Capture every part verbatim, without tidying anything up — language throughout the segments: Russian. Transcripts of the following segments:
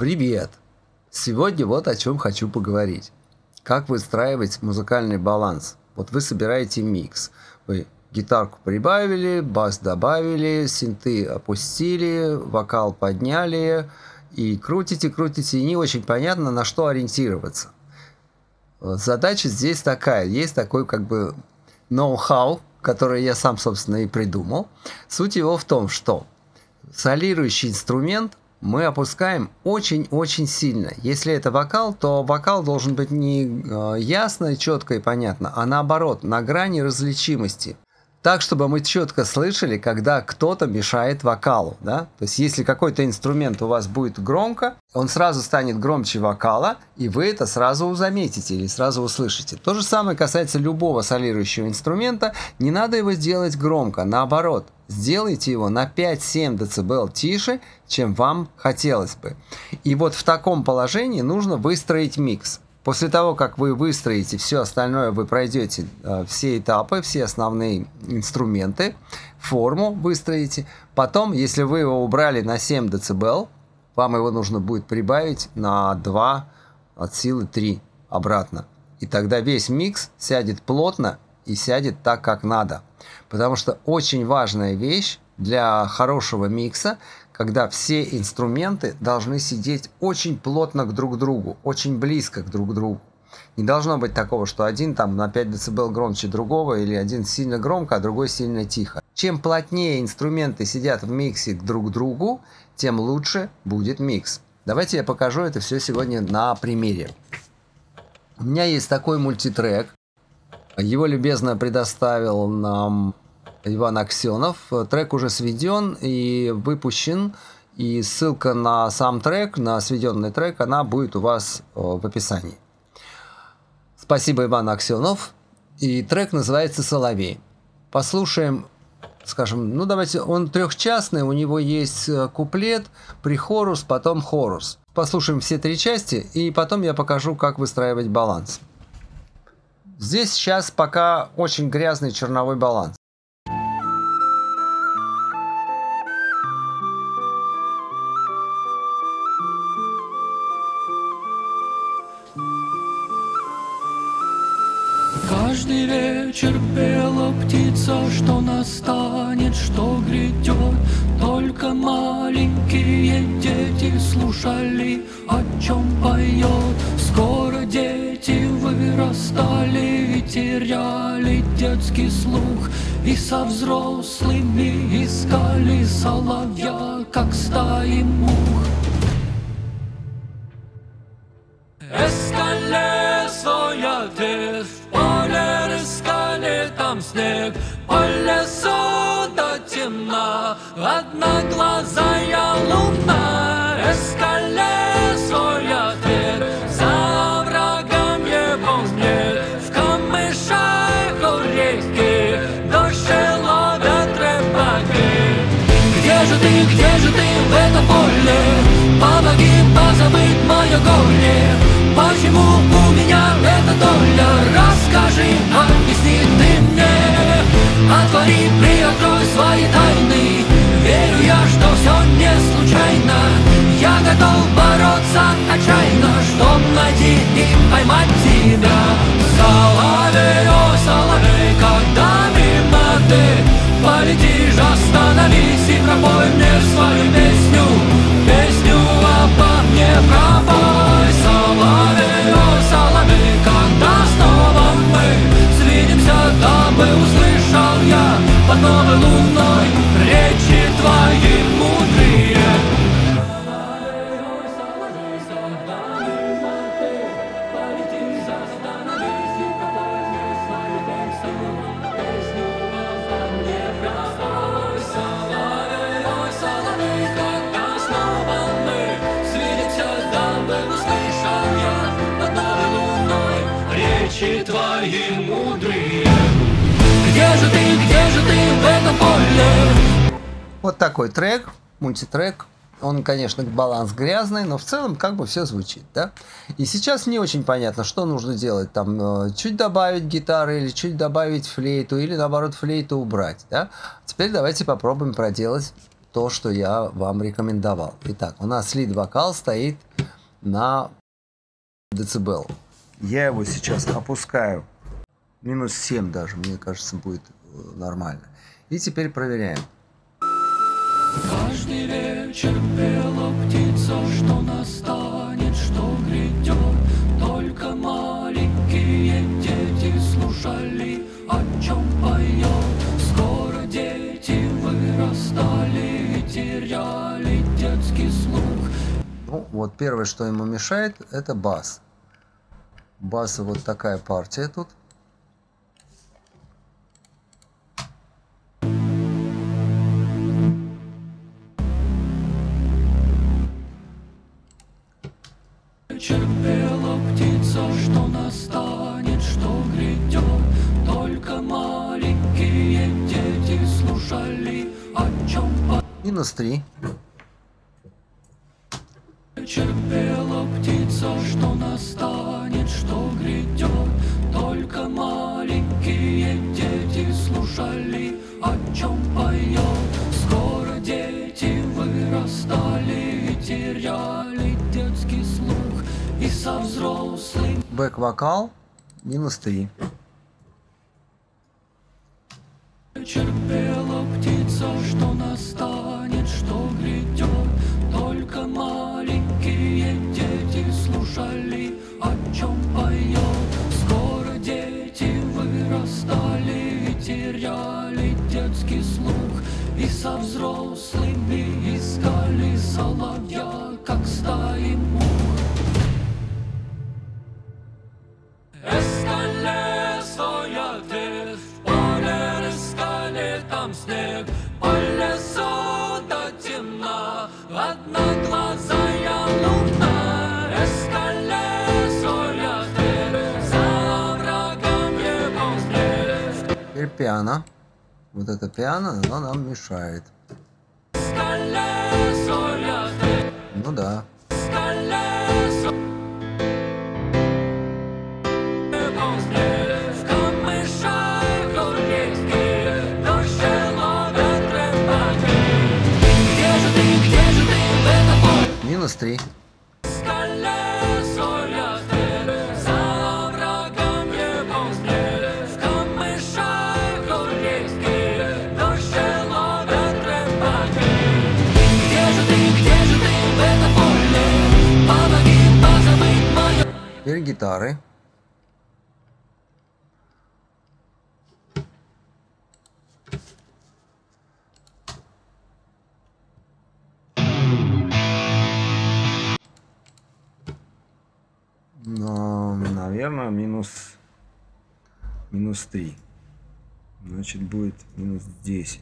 Привет! Сегодня вот о чем хочу поговорить. Как выстраивать музыкальный баланс. Вот вы собираете микс. Вы гитарку прибавили, бас добавили, синты опустили, вокал подняли и крутите, крутите, и не очень понятно, на что ориентироваться. Задача здесь такая. Есть такой как бы ноу-хау, который я сам, собственно, и придумал. Суть его в том, что солирующий инструмент мы опускаем очень-очень сильно. Если это вокал, то вокал должен быть не э, ясно, четко и понятно, а наоборот, на грани различимости. Так, чтобы мы четко слышали, когда кто-то мешает вокалу. Да? То есть, если какой-то инструмент у вас будет громко, он сразу станет громче вокала, и вы это сразу заметите или сразу услышите. То же самое касается любого солирующего инструмента. Не надо его сделать громко, наоборот. Сделайте его на пять-семь дБ тише, чем вам хотелось бы. И вот в таком положении нужно выстроить микс. После того, как вы выстроите все остальное, вы пройдете э, все этапы, все основные инструменты, форму выстроите. Потом, если вы его убрали на семь дБ, вам его нужно будет прибавить на два, от силы три обратно. И тогда весь микс сядет плотно и сядет так, как надо. Потому что очень важная вещь для хорошего микса, когда все инструменты должны сидеть очень плотно к друг другу, очень близко к друг другу. Не должно быть такого, что один там на пять дБ громче другого, или один сильно громко, а другой сильно тихо. Чем плотнее инструменты сидят в миксе друг к другу, тем лучше будет микс. Давайте я покажу это все сегодня на примере. У меня есть такой мультитрек. Его любезно предоставил нам Иван Аксенов. Трек уже сведен и выпущен, и ссылка на сам трек, на сведенный трек, она будет у вас в описании. Спасибо, Иван Аксенов. И трек называется «Соловей». Послушаем, скажем, ну давайте, он трехчастный, у него есть куплет, прихорус, потом хорус. Послушаем все три части, и потом я покажу, как выстраивать баланс. Здесь сейчас пока очень грязный черновой баланс. Каждый вечер пела птица, что настанет, что грядет. Только маленькие дети слушали, о чем поет. Скоро дети вырастали и теряли детский слух, и со взрослыми искали соловья, как стаи мух. Эскале своя тес, в поле рыскали там снег, по лесу до темна, одноглазая луна. Эскале своя тес, за оврагом его нет, в камышах у реки дождь ловят рыбаки. Где же ты, где же ты в этом поле? Помоги позабыть мое горе. Почему у меня эта доля? Расскажи, объясни ты мне. Отвори, приоткрой свои тайны. Верю я, что все не случайно. Я готов бороться отчаянно, чтоб найти и поймать тебя. Соловей, о соловей, когда мимо ты полетишь, остановись и пропой мне свою песню. Песню обо мне пропой. Соловей, о соловей, когда снова мы свидимся, дабы услышал я под новой луной речи твои мудрые. Твои мудрые. Где же ты, где же ты в этом поле? Вот такой трек, мультитрек. Он, конечно, баланс грязный, но в целом как бы все звучит, да? И сейчас не очень понятно, что нужно делать. Там чуть добавить гитары, или чуть добавить флейту, или наоборот флейту убрать, да? Теперь давайте попробуем проделать то, что я вам рекомендовал. Итак, у нас лид-вокал стоит на децибел. Я его сейчас опускаю. Минус семь даже, мне кажется, будет нормально. И теперь проверяем. Каждый вечер пела птица, что настанет, что грядет. Только маленькие дети слушали, о чем поет. Скоро дети вырастали и теряли детский слух. Ну, вот первое, что ему мешает, это бас. Баса вот такая партия тут. Пела птица, что настанет, что грядет. Только маленькие дети слушали, о чем поет. Минус три. Пела птица, что настанет, что грядет. Только маленькие дети слушали, о чем поет. Скоро дети вырастали и теряли детский слух. И со взрослым Бэк-вокал. Минус три. пела птица, что настанет, что грядет. Только маленькие дети слушали, о чем поет. Скоро дети вырастали и теряли детский слух. И со взрослыми искали соловья, как стаи мух. Эскале своя ты, в поле эскале там снег, по лесу до темна, одноглазая луна. Эскале своя ты, за врагом не ползешь. Теперь пиано. Вот это пиано, оно нам мешает. Эскале своя ты, Ну да. эскале своя Минус три. Теперь гитары. Но, наверное, минус минус три. Значит, будет минус десять.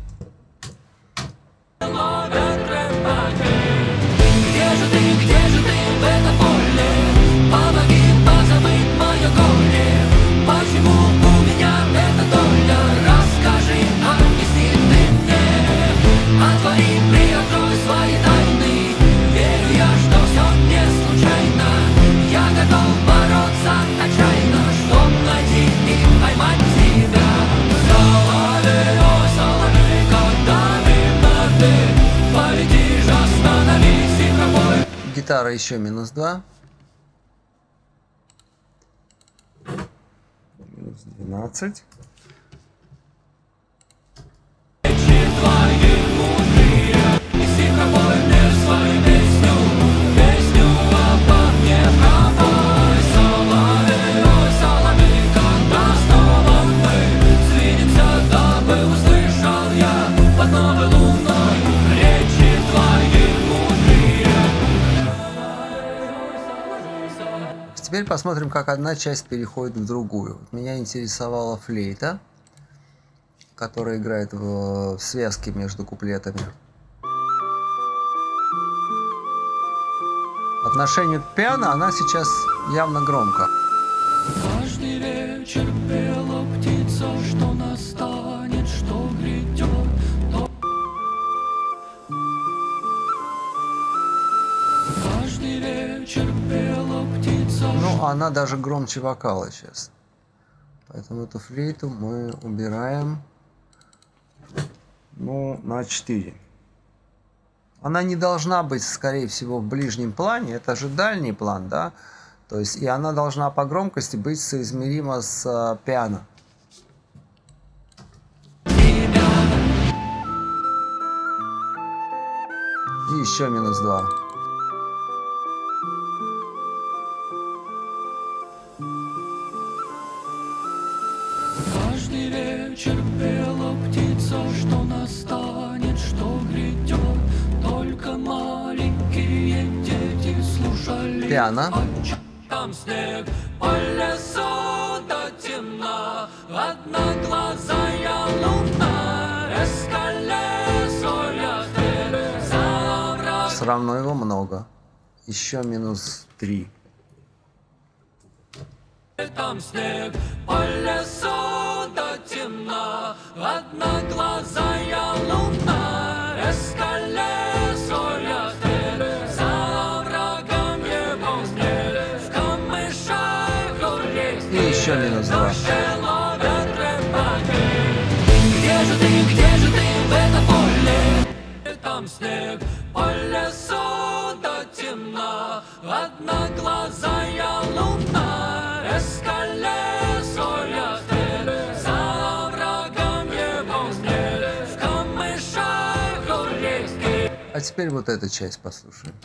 Где же ты, где же ты в этом поле? Помоги позабыть мое горе. Почему у меня эта доля? Расскажи, объясни ты мне. Отвори, приоткрой свои тайны. Верю я, что все не случайно. Я готов бороться отчаянно, чтоб найти и поймать тебя. Соловей, ой, соловей, когда видно ты полетишь, остановись и пробой. Гитара еще минус два. Минус двенадцать. Теперь посмотрим, как одна часть переходит в другую. Вот меня интересовала флейта, которая играет в, в связке между куплетами. По отношению к пиано она сейчас явно громко. Каждый вечер пела птица, что настанет, что грядет. Каждый вечер пела птица. Ну, она даже громче вокала сейчас. Поэтому эту флейту мы убираем, ну, на четыре. Она не должна быть, скорее всего, в ближнем плане. Это же дальний план, да? То есть, и она должна по громкости быть соизмерима с э, пиано. И еще минус два. Каждый вечер пела птица, что настанет, что грядет. Только маленькие дети слушали. Пиано. Там снег по лесу до темна, одноглазая луна, эскалесоля Тереза. Все равно его много. Еще минус три. Там снег по лесу до темна, одноглазая луна, эскалесоля Тереза, врагам его смерть, в камышах улиц. И еще минус два. Где же ты, где же ты в этом поле? Там снег по лесу до темна, одноглазая луна, эскалесоля Тереза, врагам его смерть, в камышах улиц. А теперь вот эту часть послушаем.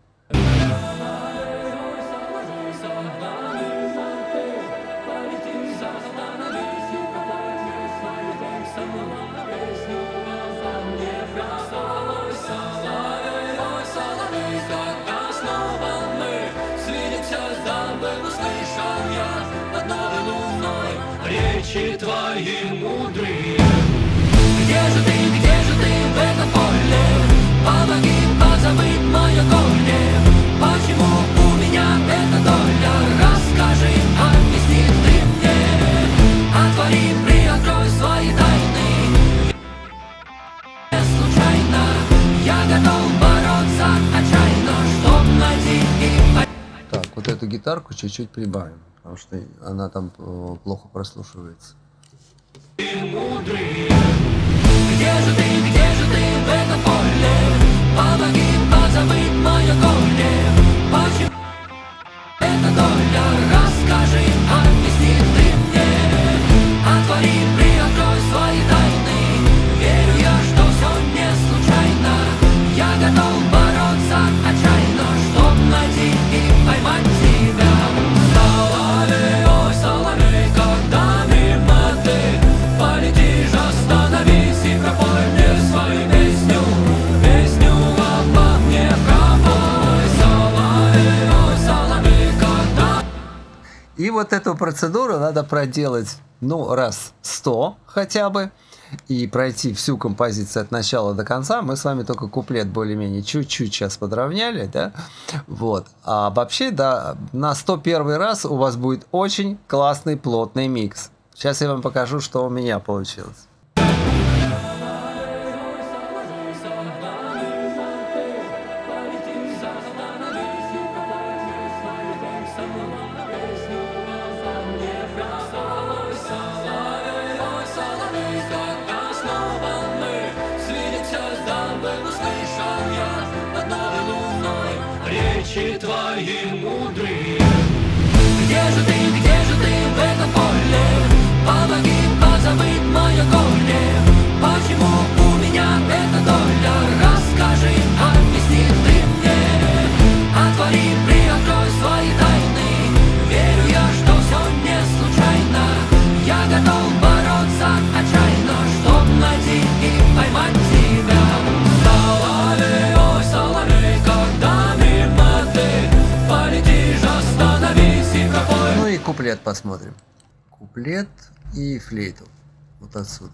Речи твои мудрые. Где же ты, где же ты в этом поле? Помоги позабыть мое горе. Почему у меня эта доля? Расскажи, объясни ты мне. Отвори, приоткрой свои тайны. Не случайно я готов бороться отчаянно, чтоб найти и... Так, вот эту гитарку чуть-чуть прибавим, потому что она там э, плохо прослушивается. Где же ты, где же ты в этом поле? Помоги позабыть мое горе. Почему эта доля? Расскажи, объясни ты мне. Отвори, приоткрой свои тайны. Верю я, что все не случайно. Я готов бороться отчаянно, чтоб найти и поймать тебя. Соловей, ой, соловей, когда мимо ты полетишь, остановись и пропой мне свою песню, песню обо мне пропой. Соловей, ой, соловей, когда... И вот эту процедуру надо проделать, ну, раз сто хотя бы, и пройти всю композицию от начала до конца. Мы с вами только куплет более-менее чуть-чуть сейчас подровняли, да, вот. А вообще, да, на сто первый раз у вас будет очень классный плотный микс. Сейчас я вам покажу, что у меня получилось. Речи твои мудрые. Где же ты, где же ты в этом поле? Помоги позабыть мое горе. Почему у меня эта доля? Расскажи, объясни ты мне. Отвори, приоткрой свои тайны. Верю я, что все не случайно. Я готов бороться отчаянно, чтоб найти и поймать тебя. Соловей, ой, соловей, когда мимо ты полетишь, остановись и пропой. Ну и куплет посмотрим. Куплет и флейту. Вот отсюда.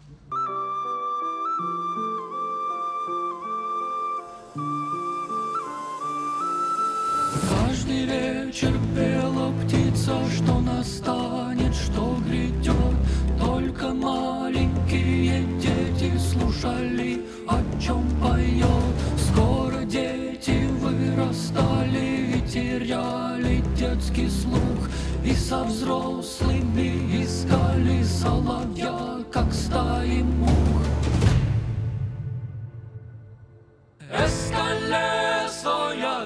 Каждый вечер пела птица, что настанет, что грядет. Только маленькие дети слушали, о чем поет. Скоро дети вырастали и теряли детский слух, и со взрослыми искали соловья, как стаи мух.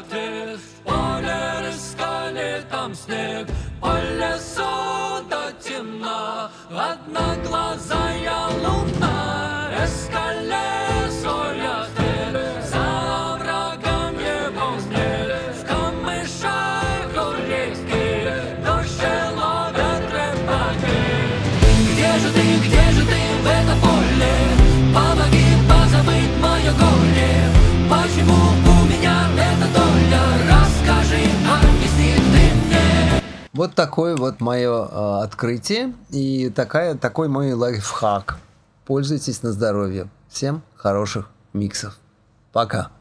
ответ. В поле рыскали, там снег, по лесу до темна, одноглазая луна, эскалесоя хтель, за врагом его взгляд, в камышах у реки, дождь ловят рыбаки. Где же ты, где же ты в это поле? Помоги позабыть мое горе. Почему у меня эта доля? Расскажи, объясни ты мне. Вот такое вот мое э, открытие и такая, такой мой лайфхак. Пользуйтесь на здоровье. Всем хороших миксов. Пока.